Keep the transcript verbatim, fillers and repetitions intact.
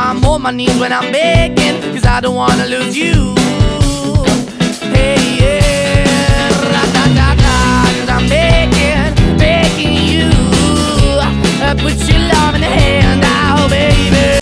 I'm on my knees when I'm begging, cause I don't wanna lose you.